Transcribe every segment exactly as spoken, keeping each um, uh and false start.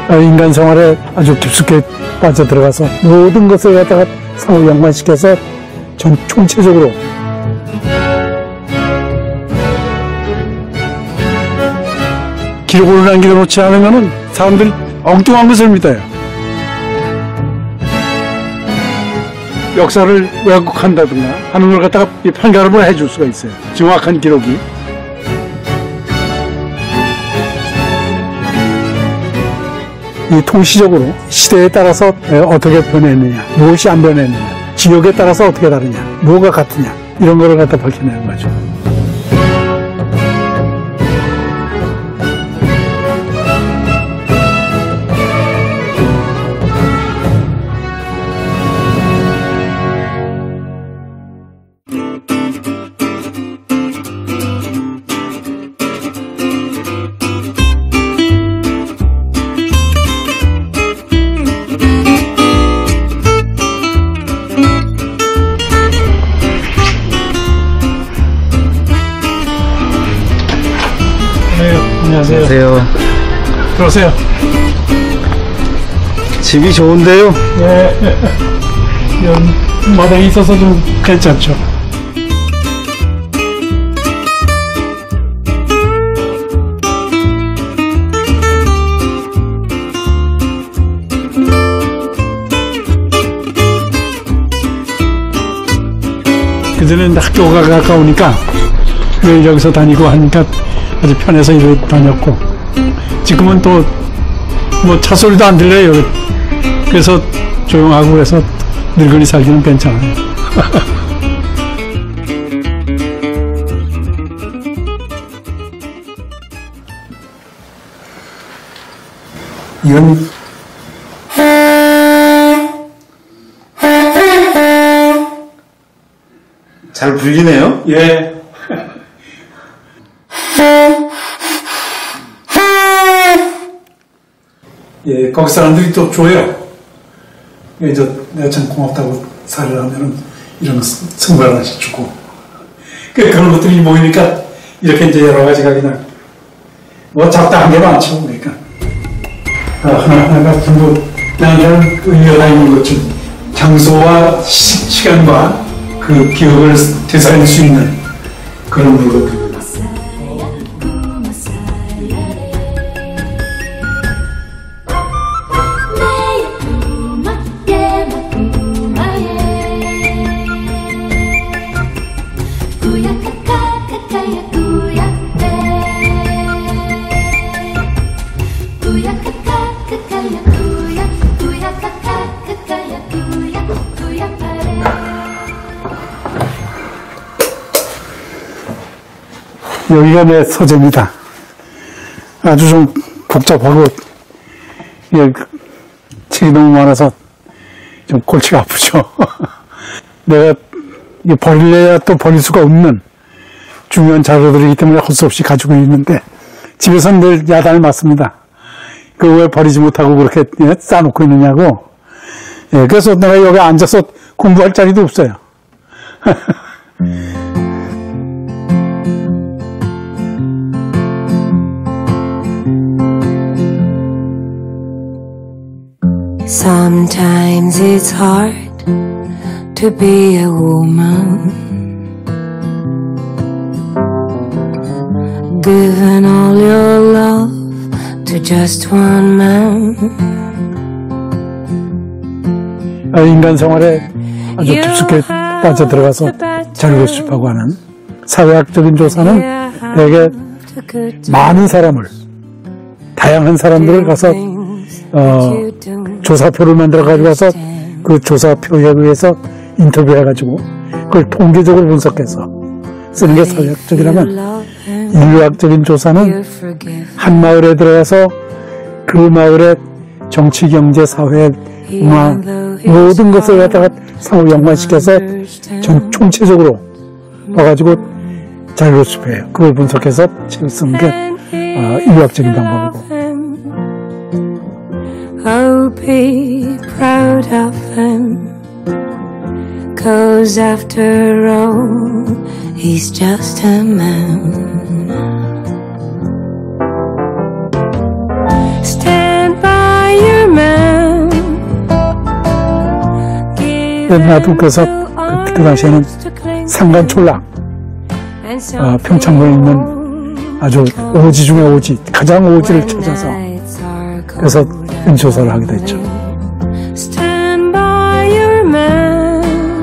인간 생활에 아주 깊숙이 빠져들어가서 모든 것을 갖다가 상호 연관시켜서 전 총체적으로 기록을 남겨놓지 않으면 사람들이 엉뚱한 것을 믿어요. 역사를 왜곡한다든가 하는 걸 갖다가 판가름을 해줄 수가 있어요. 정확한 기록이. 이 통시적으로 시대에 따라서 어떻게 변했느냐, 무엇이 안 변했느냐, 지역에 따라서 어떻게 다르냐, 뭐가 같으냐, 이런 거를 갖다 밝혀내는 거죠. 안녕하세요. 안녕하세요. 들어오세요. 집이 좋은데요? 네. 마당에 있어서 좀 괜찮죠. 그전에는 학교가 가까우니까 매일 여기서 다니고 하니까 아주 편해서 이렇게 다녔고, 지금은 또 뭐 차 소리도 안 들려요. 그래서 조용하고 그래서 늙은이 살기는 괜찮아요. 이건 잘 불리네요? 예. 예, 거기 사람들이 또 줘요. 이제 내가 참 고맙다고 살을 하면은 이런 선물 하나씩 주고. 그런 것들이 모이니까 이렇게 이제 여러 가지가 그냥 뭐 잡다한 게 많죠. 그러니까 하나하나가 전부 나한테는 의미가 있는 것 중 장소와 시, 시간과 그 기억을 되살릴 수 있는 그런 물건들. 여기가 내 서재입니다. 아주 좀 복잡하고, 예, 책이 너무 많아서 좀 골치가 아프죠. 내가 버릴래야 또 버릴 수가 없는 중요한 자료들이기 때문에 할 수 없이 가지고 있는데, 집에서는 늘 야단을 맞습니다. 그거 왜 버리지 못하고 그렇게, 예, 쌓아놓고 있느냐고. 예, 그래서 내가 여기 앉아서 공부할 자리도 없어요. Sometimes it's hard to be a woman, giving all your love to just one man. 인간 생활에 아주 깊숙이 빠져들어가서 자료 수집하고 하는 사회학적인 조사는 되게 많은 사람을, 다양한 사람들을 가서 어, 조사표를 만들어 가지고 와서 그 조사표에 의해서 인터뷰해가지고 그걸 통계적으로 분석해서 쓰는 게 사회학적이라면, 인류학적인 조사는 한 마을에 들어가서 그 마을의 정치, 경제, 사회, 문화 모든 것을 갖다가 상호 연관시켜서 전 총체적으로 봐가지고 자료를 수집해요. 그걸 분석해서 책을 쓰는 게 어, 인류학적인 방법이고. Oh, be proud of him, 'cause after all, he's just a man. Stand by 나도 그래서 그, 그 당시에는 상간촌락, 어, 평창군에 있는 아주 오지 중에 오지, 가장 오지를 찾아서 그래서 연주조사를 하게 됐죠. Stand by your man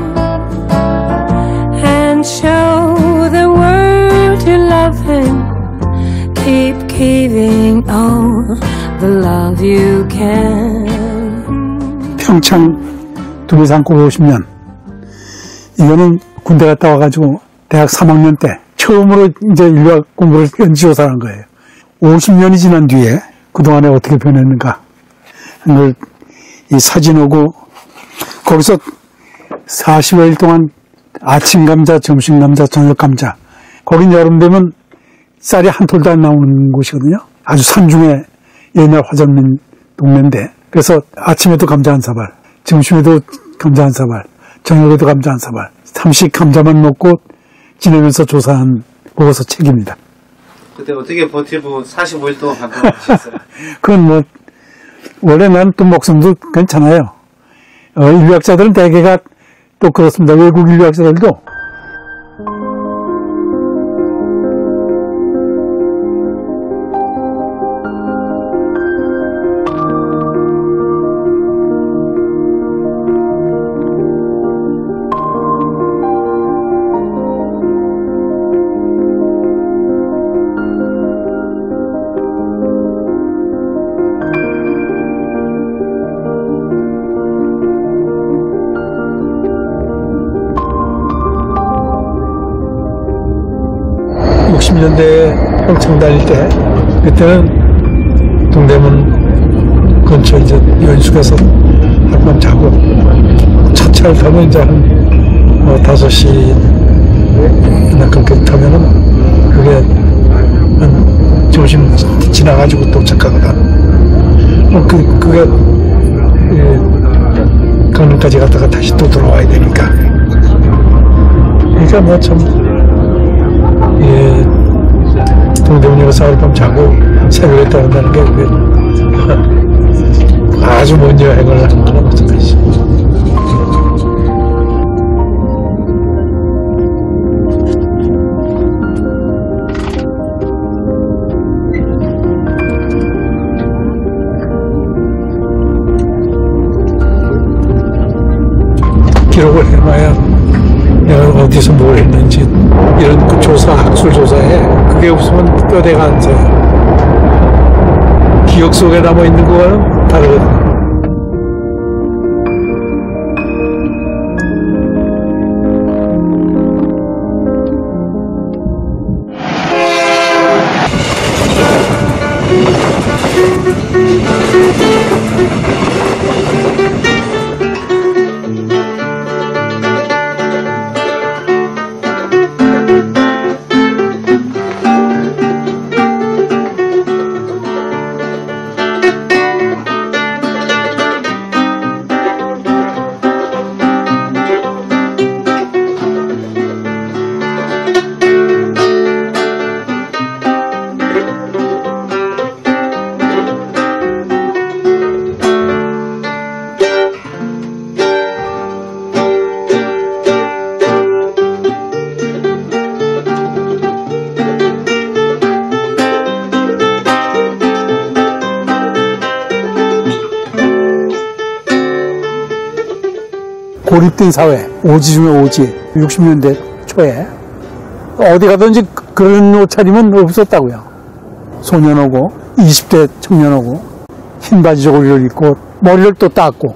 and show the world you love him. Keep giving all the love you can. 평창 두리산골 오십 년. 이거는 군대 갔다 와가지고 대학 삼 학년 때 처음으로 이제 인류학 공부를 연지조사를 한 거예요. 오십 년이 지난 뒤에 그동안에 어떻게 변했는가. 그걸 이 사진하고 거기서 사십여 일 동안 아침 감자, 점심 감자, 저녁 감자. 거긴 여름 되면 쌀이 한 톨도 안 나오는 곳이거든요. 아주 산중에 옛날 화전민 동네인데 그래서 아침에도 감자 한 사발, 점심에도 감자 한 사발, 저녁에도 감자 한 사발, 삼식 감자만 먹고 지내면서 조사한 보고서 책입니다. 그때 어떻게 버티고 사십오 일 동안 감당하셨어요? 그건 뭐 원래 난 또 목숨도 괜찮아요. 어, 인류학자들은 대개가 또 그렇습니다. 외국 인류학자들도 육십 년대에 평창 다닐 때 그때는 동대문 근처 이제 연숙에서 한밤 자고 차차를 타면 이제 한 뭐 다섯 시나 그렇게 타면은 그게 한 조심 지나가지고 도착하거나 뭐 그, 그게 예, 강릉까지 갔다가 다시 또 돌아와야 되니까 그러니까 뭐 참 예, 동대문역에서 하룻밤 자고 새벽에 떠난다는 게 그게 아주 먼 여행을 하는 거는 무슨 뜻이지. 기록을 해놔야 내가 어디서 뭘 했는지 이런 그 조사, 학술 조사에 그게 없으면 뼈대가 안 서요. 기억 속에 남아있는 거와는 다르거든요. 고립된 사회, 오지 중에 오지, 육십 년대 초에 어디 가든지 그런 옷차림은 없었다고요. 소년하고 이십 대 청년하고 흰 바지 저고리를 입고 머리를 또 닦고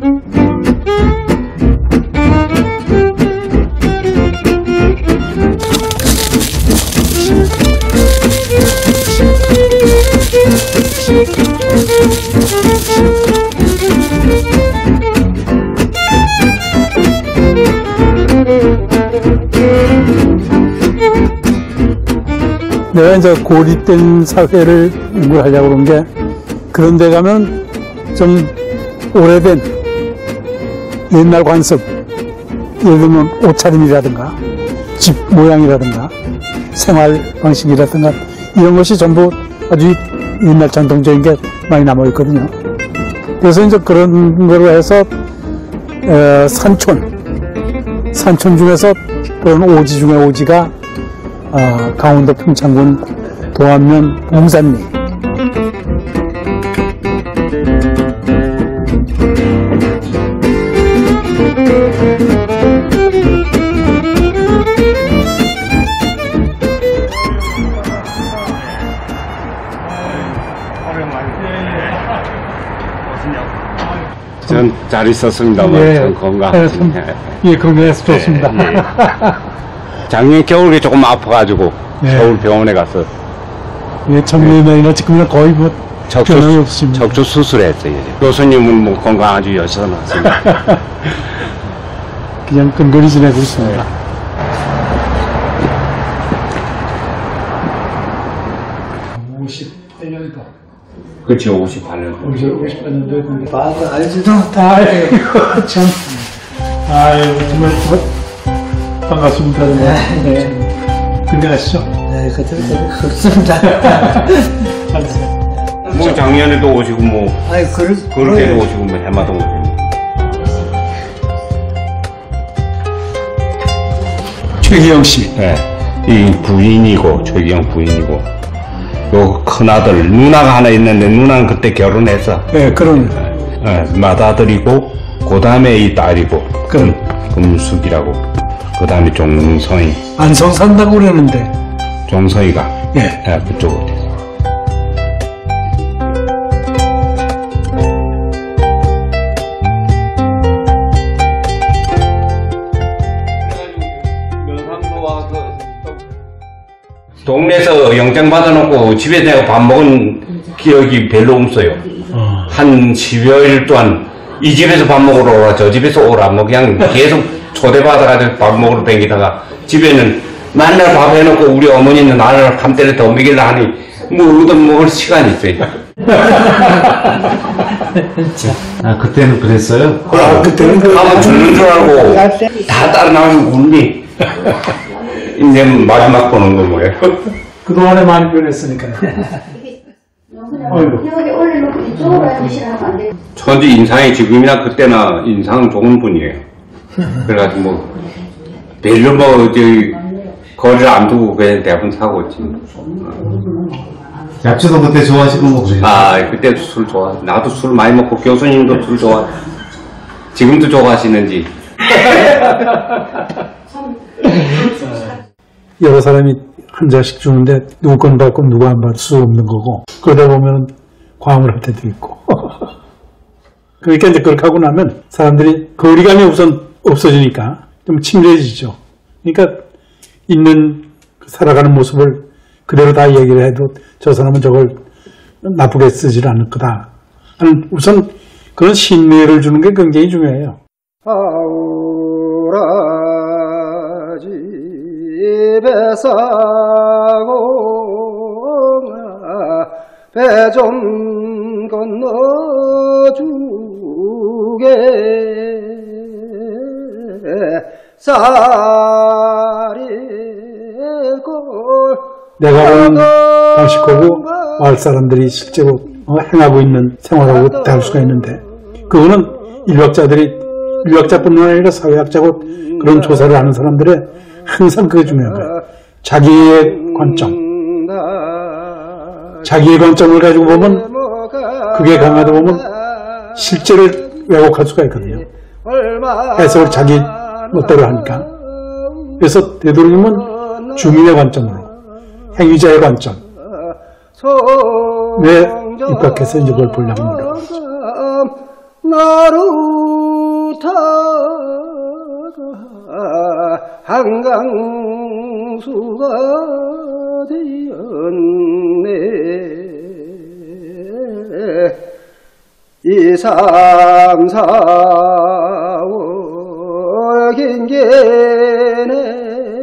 내가 이제 고립된 사회를 연구하려고 그런 게 그런 데 가면 좀 오래된 옛날 관습, 예를 들면 옷차림이라든가 집 모양이라든가 생활 방식이라든가 이런 것이 전부 아주 옛날 전통적인 게 많이 남아있거든요. 그래서 이제 그런 거로 해서 에, 산촌, 산촌 중에서 그런 오지 중에 오지가 어, 강원도 평창군 도안면 웅산리. 전 잘 있었습니다만 예, 참 건강하시네. 예, 건강해서 좋습니다. 예, 예. 작년 겨울에 조금 아파가지고 예. 서울 병원에 가서 예, 청년이나 지금은 거의 뭐 척추, 변함이 없습니다. 척추 수술했어요. 이제. 교수님은 뭐 건강 아주 여전하십니다. 그냥 근거리 지내고 있습니다. 오십팔 년도. 그렇죠, 오십팔 년. 오십팔 년도에 마음을 알지도 아이고, 참. 아이고, 정말 뭐, 반갑습니다. 네. 건강하시죠? 네, 그때부터 그렇습니다. 잘하세요. 뭐 작년에도 오시고 뭐 아니, 그럴, 그렇게도 오시고 뭐 해마다 오시고. 최기영 씨. 네. 이 부인이고 최기영 부인이고 요 큰아들 누나가 하나 있는데 누나는 그때 결혼해서 네, 그런. 네, 맏아들이고 그 다음에 이 딸이고 그럼. 금숙이라고 그 다음에 종성이 안성 산다고 그러는데. 종성이가 예. 네, 그쪽으로 돼서. 동네에서 영장 받아놓고 집에 내가 밥 먹은 기억이 별로 없어요. 어. 한 십여일 동안 이 집에서 밥 먹으러 오라 저 집에서 오라 뭐 그냥 계속 초대받아가지고 밥 먹으러 다니다가 집에는 맨날 밥 해놓고 우리 어머니는 나를 한때를 더 먹이려 하니 뭐 얻어 먹을 시간이 있어요. 아, 그때는 그랬어요? 아, 그때는 그, 가면 죽는 줄 알고 다 따라 나오면 웃니. 이제 마지막 보는 거 뭐예요? 그동안에 많이 변했으니까요. 어이구. 여기 올려놓고 이쪽으로 해주시라면 안 돼요? 천지 인상이 지금이나 그때나 인상 좋은 분이에요. 그래가지고 뭐 별로 뭐 저기 거리를 안 두고 그냥 대부분 사고 있지. 약주도 그때 좋아하시고 뭐 그래요? 아 그때도 술 좋아. 나도 술 많이 먹고 교수님도 술 좋아. 지금도 좋아하시는지. 여러 사람이 한 잔씩 주는데 누구 건 받고 누구 안 받을 수 없는 거고 그러다 보면 과음을 할 때도 있고 그러니까 이제 그렇게 하고 나면 사람들이 거리감이 우선 없어지니까 좀 침례해지죠. 그러니까 있는 살아가는 모습을 그대로 다 얘기를 해도 저 사람은 저걸 나쁘게 쓰질 않을 거다 하는 우선 그런 신뢰를 주는 게 굉장히 중요해요. 아우라 집에 싸고 배 좀 건너주게 쌀이고 내가 본 방식하고 마을 사람들이 실제로 어, 행하고 있는 생활하고 다를 수가 있는데 그거는 인류학자들이 인류학자뿐만 아니라 사회학자고 그런 조사를 하는 사람들의 항상 그게 중요한 거예요. 자기의 관점, 자기의 관점을 가지고 보면 그게 강하다 보면 실제를 왜곡할 수가 있거든요. 해석을 자기 멋대로 하니까. 그래서 되도록이면 주민의 관점으로, 행위자의 관점. 왜 입각해서 이제 그걸 보려고 노력하죠. 나루타가 한강수가 되었네 이삼 사월 긴게네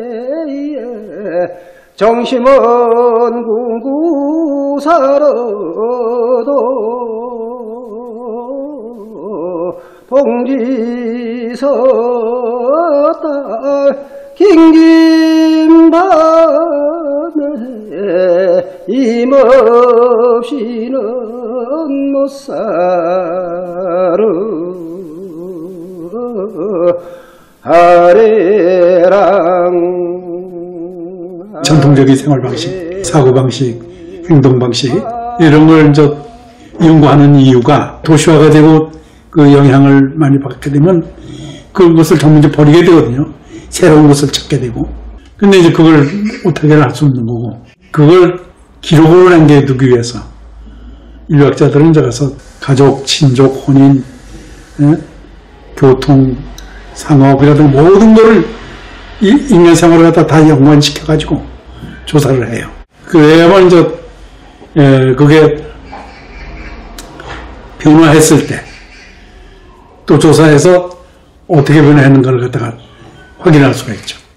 정심은 궁구 살아도 봉지서 딸 긴긴 밤에 힘없이는 못 살아 아래랑 전통적인 생활 방식, 사고 방식, 행동 방식 이런 걸 이제 연구하는 이유가 도시화가 되고 그 영향을 많이 받게 되면 그것을 전부 이제 버리게 되거든요. 새로운 것을 찾게 되고. 근데 이제 그걸 어떻게 할 수 없는 거고. 그걸 기록으로 남겨두기 위해서 인류학자들은 이제 가서 가족, 친족, 혼인, 예? 교통, 상업이라든가 모든 거를 이 인간 생활을 갖다 다 연관시켜가지고 조사를 해요. 그래야만 이제 예, 그게 변화했을 때 또 조사해서 어떻게 변화했는가를 갖다가 확인할 수가 있죠.